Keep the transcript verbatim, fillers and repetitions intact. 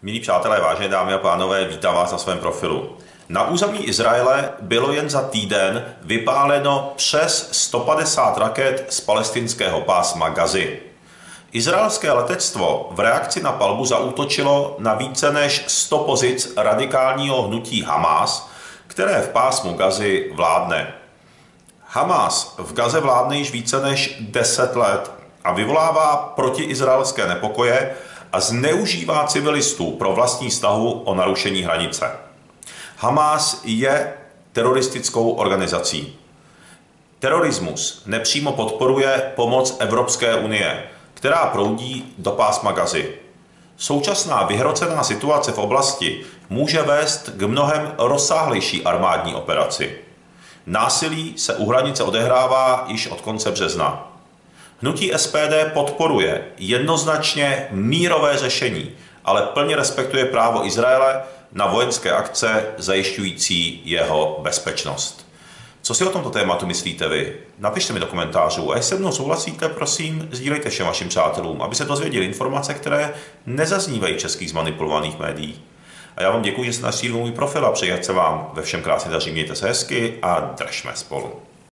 Milí přátelé, vážené dámy a pánové, vítám vás na svém profilu. Na území Izraele bylo jen za týden vypáleno přes sto padesát raket z palestinského pásma Gazy. Izraelské letectvo v reakci na palbu zaútočilo na více než sto pozic radikálního hnutí Hamás, které v pásmu Gazy vládne. Hamás v Gaze vládne již více než deset let a vyvolává protiizraelské nepokoje a zneužívá civilistů pro vlastní snahu o narušení hranice. Hamás je teroristickou organizací. Terorismus nepřímo podporuje pomoc Evropské unie, která proudí do pásma Gazy. Současná vyhrocená situace v oblasti může vést k mnohem rozsáhlejší armádní operaci. Násilí se u hranice odehrává již od konce března. Hnutí S P D podporuje jednoznačně mírové řešení, ale plně respektuje právo Izraele na vojenské akce zajišťující jeho bezpečnost. Co si o tomto tématu myslíte vy? Napište mi do komentářů a jestli se mnou souhlasíte, prosím, sdílejte všem vašim přátelům, aby se dozvěděli informace, které nezaznívají v českých zmanipulovaných médiích. A já vám děkuji, že jste navštívili můj profil a přeji, ať se vám ve všem krásně daří, mějte se hezky a držme spolu.